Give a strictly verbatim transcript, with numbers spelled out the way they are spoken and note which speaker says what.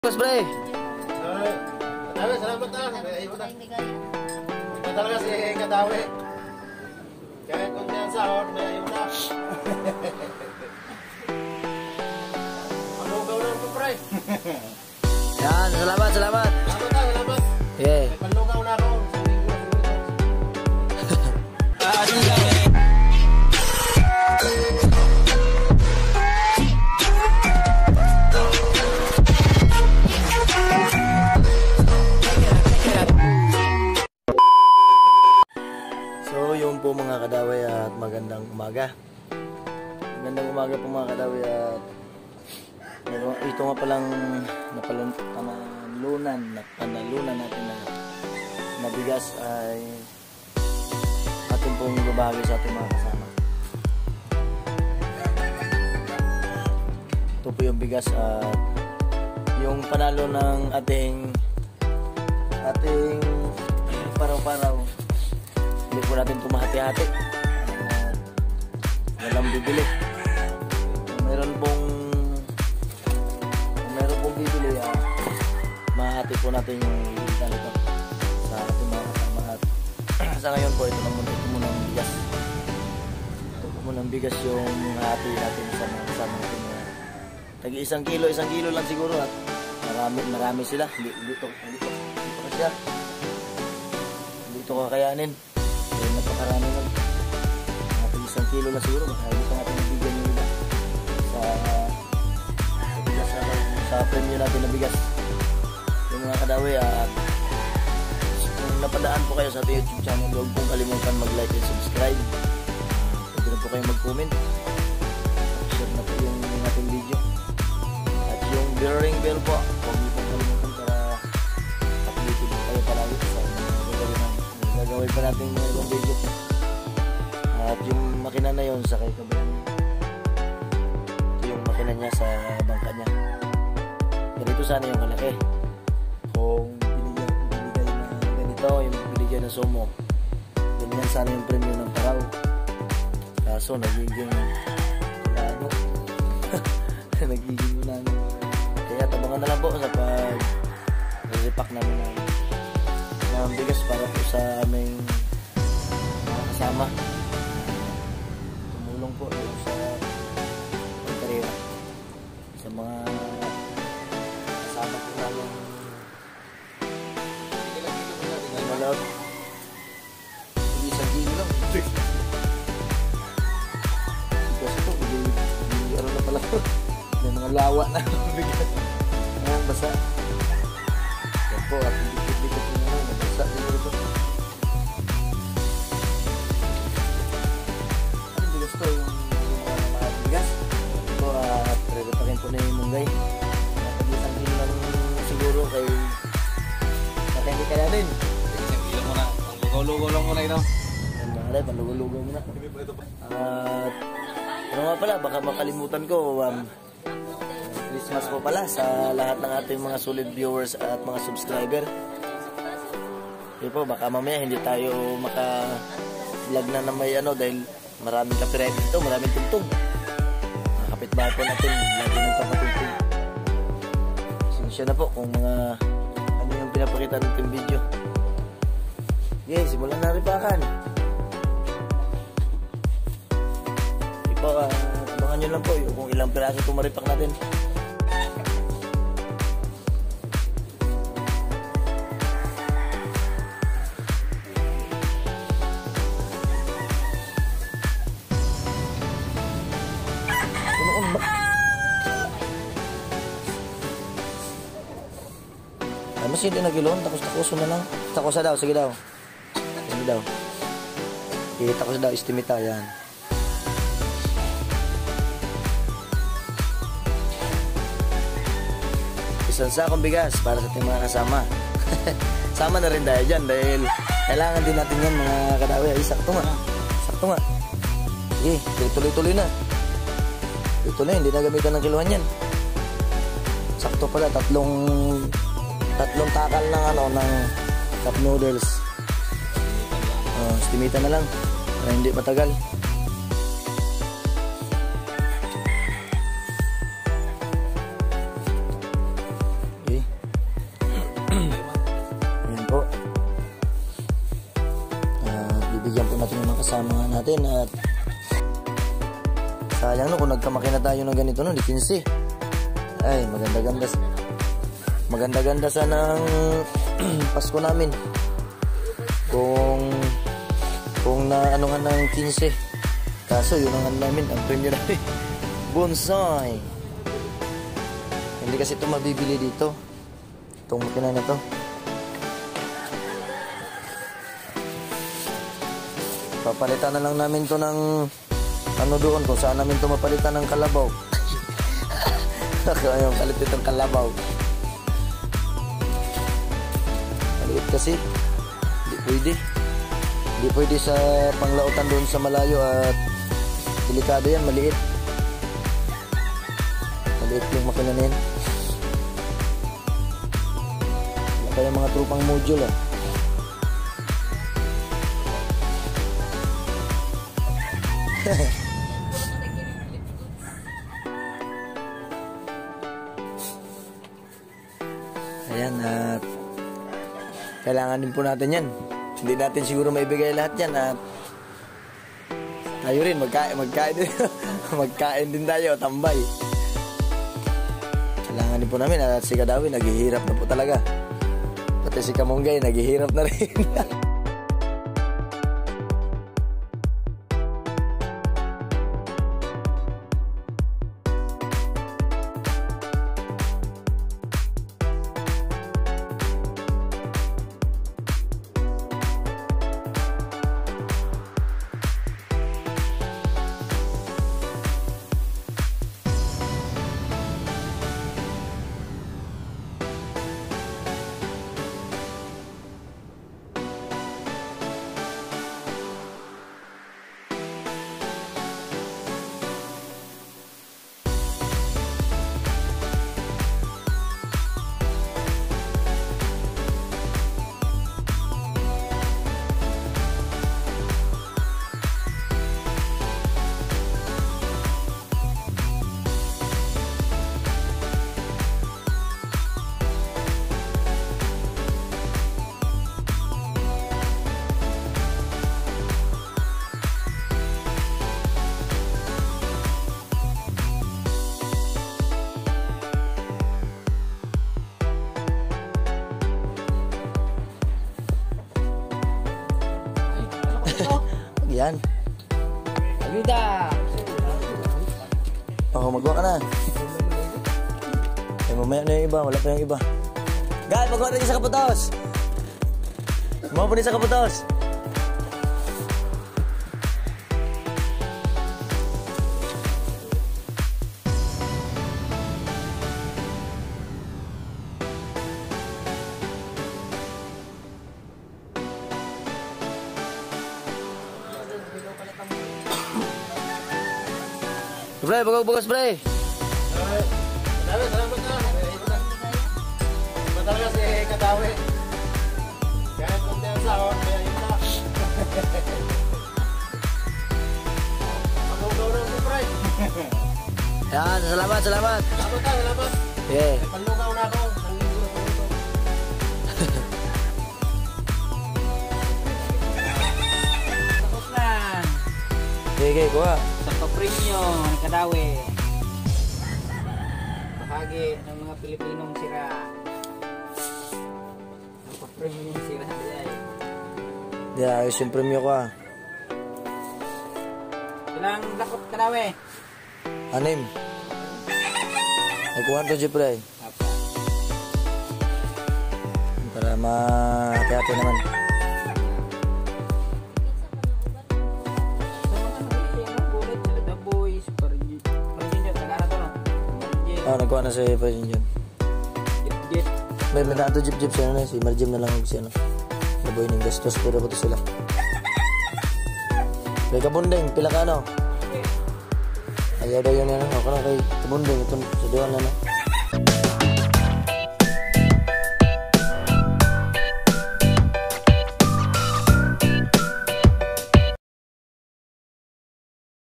Speaker 1: Mas bre.
Speaker 2: Kadawi, salamat na. May talaga si Kadawi. Kahit kung yan sahod, may ayaw na. Malugaw lang po, pre.
Speaker 1: Yan, salamat, salamat.
Speaker 2: Salamat na, salamat.
Speaker 1: Yeah.
Speaker 2: May panlugaw na ako.
Speaker 1: So yun po mga Kadawi at magandang umaga. Magandang umaga po mga Kadawi at ito nga palang napanalunan napanalunan natin na nabigas ay atin pong ibabahagi sa ating mga kasama. Ito po yung bigas at yung panalo ng ating ating paraw-paraw. Hindi po natin tumahati-hati. Uh, walang bibili. Kung meron pong kung meron pong bibili, uh, mahati po natin yung bibili nito sa ating mga kasama. At sa ngayon po, ito na muna, ito muna ang bigas. Ito po muna ang bigas yung hati natin sa mga kasama natin. Uh, tagi isang kilo, isang kilo lang siguro at marami, marami sila. Hindi, hindi ito, hindi ito, hindi ito kasya. Hindi ito kakayanin. So, napakarami lang. Natin isang kilo na siguro. Baka hindi pa natin nabigyan yung iba sa, sa bigas na, sa premyo natin na bigas. Yung mga Kadawi, at kung napadaan po kayo sa ating YouTube channel, huwag pong kalimutan mag-like and subscribe. Pwede na po kayo mag-comment. Share na po yung ating video. At yung ring bell po, huwag niyo pong kalimutan para updated po kayo palagi sa gagawin natin. Gagawin pa natin yung ibang video. At yung makina na yun sa kay kabilang, ito yung makina niya sa bangka niya. Ganito sana yung kalaki. Kung binigyan, binigay na ganito, yung binigyan na sumo, ganyan sana yung premyo ng paraw. Kaso nagiging ano nagiging na kaya tabangan na lang po sa pag repack namin ng ng bigas para po sa aming mga kasama. Tumulong po yung sa pagkarera sa mga kasama po namin ng malawag. Hindi isang kilo lang. Bigas ito, hindi ano na pala. May mga lawa na bigas. Ngayon basa. Yan po at dikit-dikit nyo na nabasa siguro ito. Ano bigas ito? Yung mga bigas. Ito at rerepakin po na yung munggay. Nakag-isang kilo lang siguro kay hindi kaya din.
Speaker 2: Isang kilo muna. Lugaw-lugaw lang muna ito.
Speaker 1: Yan mga rin, palugaw-lugaw muna. At ano nga pala, baka makalimutan ko, um, Christmas po pala sa lahat ng ating mga solid viewers at mga subscriber. Hindi po, baka mamaya hindi tayo maka-vlog na na may ano dahil maraming copyright dito, maraming tugtog. Mga kapitbahay po natin, lagi nagpapatugtog. Sinsya na po kung mga ano yung pinapakita natin video. Okay, simulan na ripakan. Hindi po, uh, abangan nyo lang po yung kung ilang piraso itong maripak natin. Ay, mas hindi nagilon, takos-takoso na lang. Takosa daw, sige daw. Sige daw. Sige, takos daw, estimita, yan. Isang sakong bigas para sa ating mga kasama. Sama na rin dahil dyan, dahil kailangan din natin yan mga Kadawi. Ay, sakto nga. Sakto nga. Sige, tuloy-tuloy na. Tuloy-tuloy, hindi na gamitan ng kiluhan yan. Sakto pala, tatlong tatlong takal ng ano ng cup noodles. Oh, estimita na lang para hindi matagal. Okay. kasama natin at sayang no kung nagkamaki na tayo ng ganito no, di quince. Ay, maganda-ganda. Maganda-ganda sana ang Pasko namin. Kung kung na anuhan ng quince. Kaso yun ang ano namin, ang premiere namin. Bonsai. Hindi kasi ito mabibili dito. Itong makina na to. Papalitan na lang namin to ng ano doon kung saan namin to mapalitan ng kalabaw. Ayaw palit itong kalabaw. Maliit kasi. Hindi pwede. Hindi pwede sa panglautan doon sa malayo at delikado yan, maliit. Maliit yung makina na yan. Wala pa yung mga trupang module ah. Ayan, at kailangan din po natin yan. Hindi natin siguro maibigay lahat yan at tayo rin magkain, magkain din magkain din tayo, tambay. Kailangan din po namin at si Kadawi naghihirap na po talaga. Pati si Kamunggay naghihirap na rin. Yan.
Speaker 3: Alida.
Speaker 1: Oh, magawa ka na. Eh, mamaya na yung iba. Wala pa yung iba. Gal, magawa tayo sa kaputos. Magawa po din sa kaputos. Pre, bagong-bagos pre.
Speaker 2: Kadawi, salamat na. Iba talaga si Kadawi. Kahit kung ang sahod, kaya yun na. Pag-ugaw na si Pre.
Speaker 1: Yan, salamat, salamat.
Speaker 2: Salamat ka, salamat.
Speaker 1: Yeah.
Speaker 2: Panlugaw na ako. Ang linggo na po ito.
Speaker 3: Tapos na.
Speaker 1: Okay, okay, kuha.
Speaker 3: Sa papremyo ng Kadawi. Bahagi ng mga Pilipinong sira. Ang papremyo ng sira.
Speaker 1: Yeah, ayos yung premyo ko ah.
Speaker 3: Ilang lakot Kadawi?
Speaker 1: Anim. Ay, kuha ito si pre.
Speaker 3: Apa.
Speaker 1: Para ma-hati-hati naman. Oh, nagkuha na si President John.
Speaker 3: Jeep.
Speaker 1: May may nato jeep-jeep siya na si Marjim na lang si ano. Naboy ng gastos pero po sila. May kabundeng, pila ka ano? Ayaw daw yun yan. Ako na kay kabundeng. Ito sa diwan na no.